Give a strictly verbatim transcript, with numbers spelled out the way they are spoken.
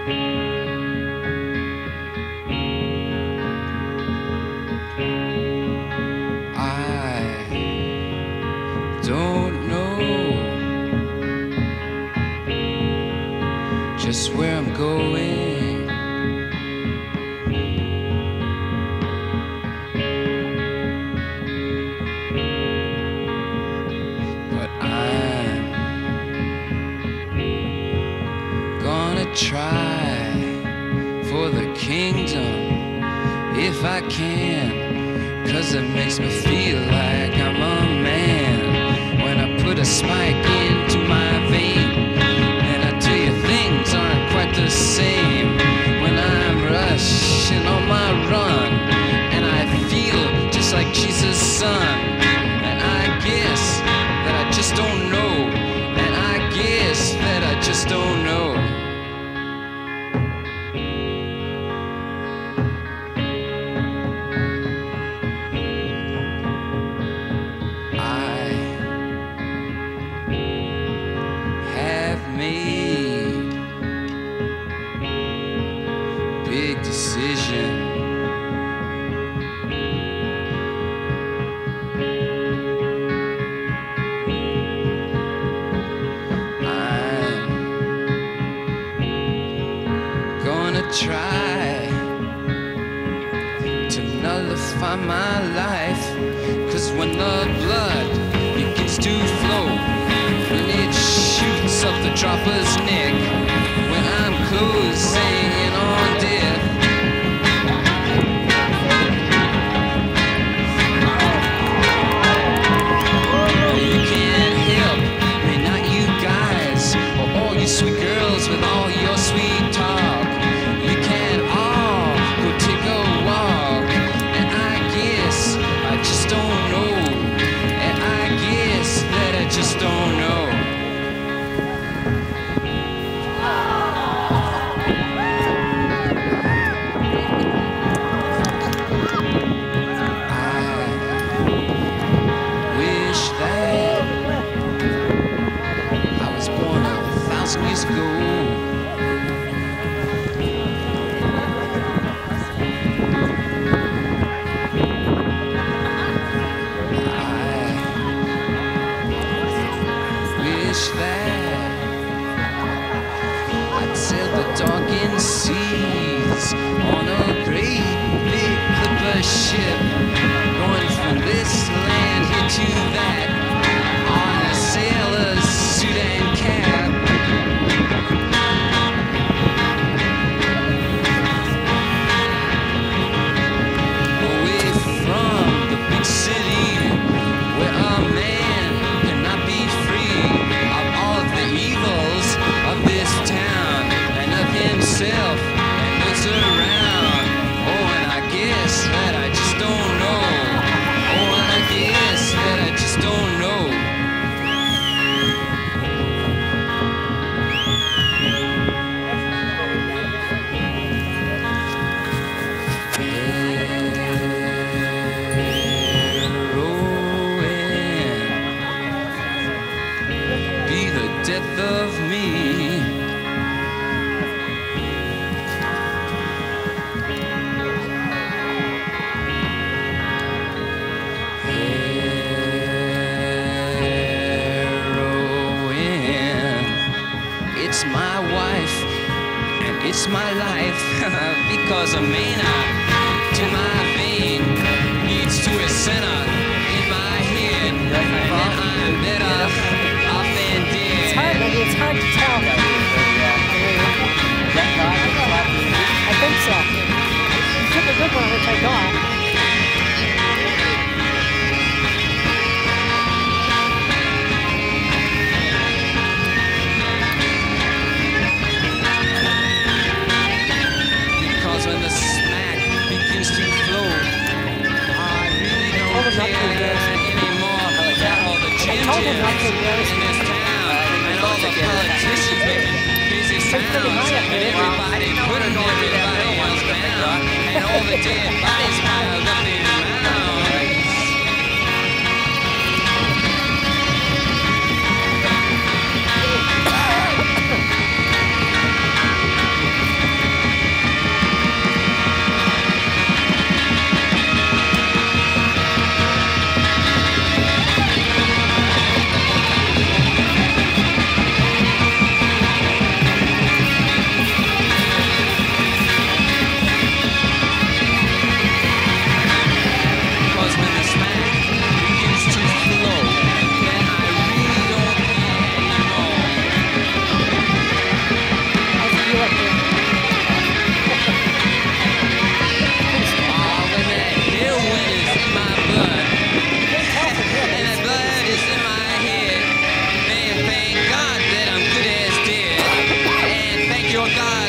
Don't know just where I'm going. But I'm gonna try for the kingdom if I can, 'cause it makes me feel like I'm a man. When I put a spike into my vein, and I tell you things aren't quite the same. When I'm rushing on my run, and I feel just like Jesus' son. And I guess that I just don't know, and I guess that I just don't know. Made big decision. I'm gonna try to nullify my life, 'cause when the blood begins to flow, when it shoots up the dropper's neck, when I'm closing in on death, you can't help me, not you guys, or all you sweet girls with all your sweet talk. You can all go take a walk, and I guess I just don't know, and I guess that I just don't know. Years ago, I wish that I'd sail the darkened seas on a great big clipper ship, going from this land here to that on a sailor's suit and cap. And what's around. Oh, and I guess that I just don't know. Oh, and I guess that I just don't know. Heroin, be the death of me. It's my wife, and it's my life, because a mana to my vein leads to a center in my head, and then I'm better off than dead. It's hard, maybe it's hard to tell. I think so. You took a good one, which I got. When the smack begins to flow, I really don't care anymore about all the changes in this town and all the politicians making crazy sounds, and everybody putting everybody else down, and all the dead bodies piled up in mounds. all die.